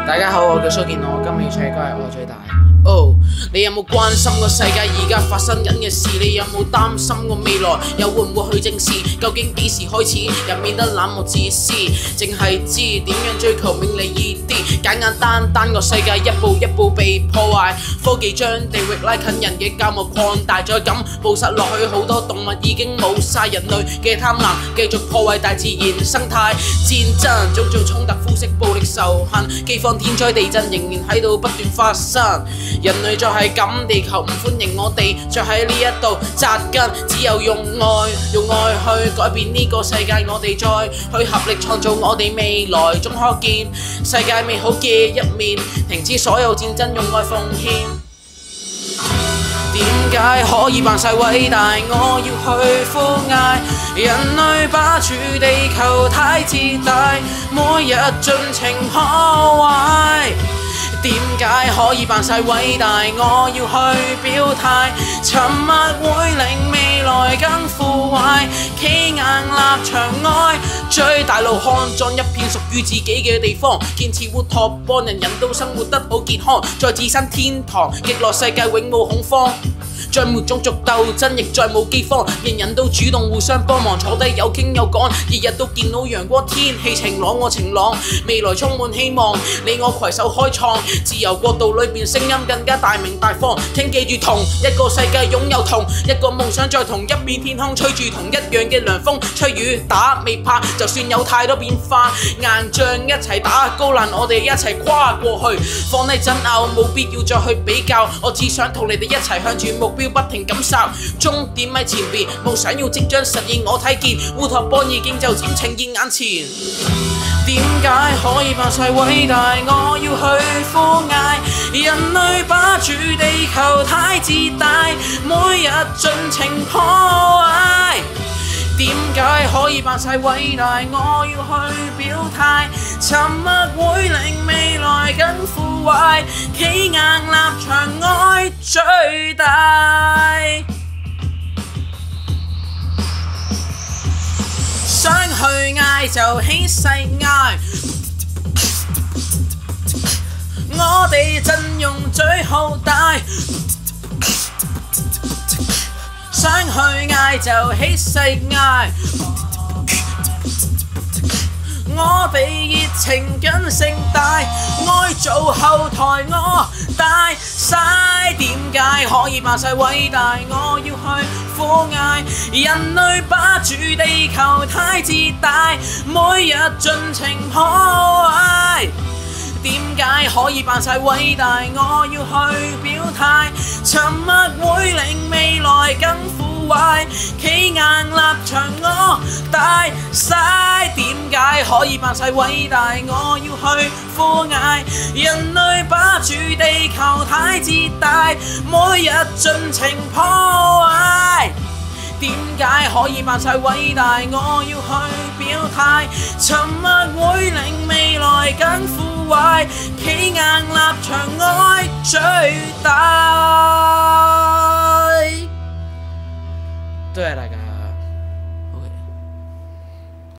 大家好，我叫蘇建樂，今日要唱嘅歌係我最大。你有冇關心個世界而家發生緊嘅事？你有冇擔心個未來又會唔會去正視？究竟幾時開始又變得冷漠自私？淨係知點樣追求名利易啲，簡簡單單個世界一步一步被破壞。科技將地域拉近，人嘅交膜擴大，再咁捕殺落去，好多動物已經冇晒。人類嘅貪婪繼續破壞大自然生態，戰爭、種種衝突、膚色、暴力、仇恨、饑荒、天災、地震仍然喺度不斷發生。人類再係咁，地球唔歡迎我哋，再喺呢一度扎根。只有用愛去改變呢個世界，我哋再去合力創造我哋未來。總可見世界美好嘅一面，停止所有戰爭，用愛奉獻。點解可以扮晒偉大？我要去呼嗌，人類霸住地球太自大，每日盡情破壞。點解可以扮晒偉大？我要去表態，沉默會令未來更腐壞，企硬立場愛追大路，看盡一片屬於自己嘅地方，建設烏托邦，人人都生活得好健康，在置身天堂，極樂世界永無恐慌。再沒種族鬥爭，亦再冇饑荒，人人都主動互相幫忙，坐低有傾有講，日日都見到陽光，天氣晴朗我晴朗，未來充滿希望，你我攜手開創，自由國度裏邊聲音更加大明大方，請記住同一個世界擁有同一個夢想，在同一片天空吹住同一樣嘅涼風，吹雨打未怕，就算有太多變化，硬仗一齊打，高難我哋一齊跨過去，放低爭拗，冇必要再去比較，我只想同你哋一齊向住目標不停感受，終點喺前邊，夢想要即將實現，我睇見烏托邦已經就漸呈現眼前。點解可以扮晒偉大？我要去呼嗌，人類霸住地球太自大，每日盡情破壞。點解可以扮晒偉大？我要去表態，沉默會令未來更腐壞，企硬立場愛最大。想去嗌就起勢嗌，我哋陣容最浩大。想去嗌就起勢嗌，我哋熱情緊盛大，愛做後台我大晒。點解可以扮晒偉大？我要去呼嗌，人類霸住地球太自大，每日盡情破壞。點解可以扮晒偉大？我要去表態，沉默會令未來更腐壞，企硬立場我大晒。點解可以扮晒偉大？我要去呼嗌，人類霸住地球太自大，每日盡情破壞。點解可以扮晒偉大？我要去表態，沉默會令未來更腐壞，企硬立場愛最大。多謝大家。